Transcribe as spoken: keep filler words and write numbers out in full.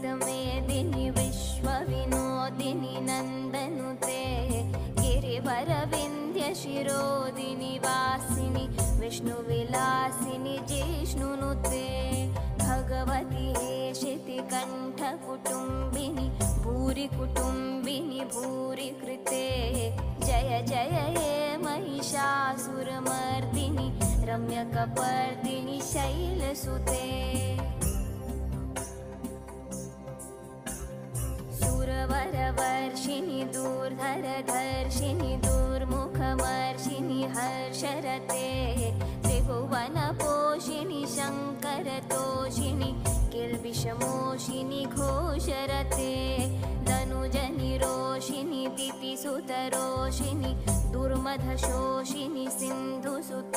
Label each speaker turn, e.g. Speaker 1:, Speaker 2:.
Speaker 1: वेदमेदिनि विश्वविनोदिनि नन्दनुते गिरिवरविन्ध्यशिरोदिनि वासिनि विष्णुविलासिनि जिष्णुनुते भगवति हेशितिकण्ठकुटुम्बिनि भूरि कुटुम्बिनि भूरि कृते जय जय हे महिषासुरमर्दिनि रम्यकपर्दिनि शैलसुते सुरवरवर्षिणि दूर्धरधर्षिणि दूर्मुखमर्षिणि हर्षरते त्रिभुवनपोषिणि शङ्करतोषिणि किल्बिषमोषिनि घोषरते धनुजनिरोषिणि दितिसुतरोषिणि दुर्मधशोषिनि सिन्धुसुते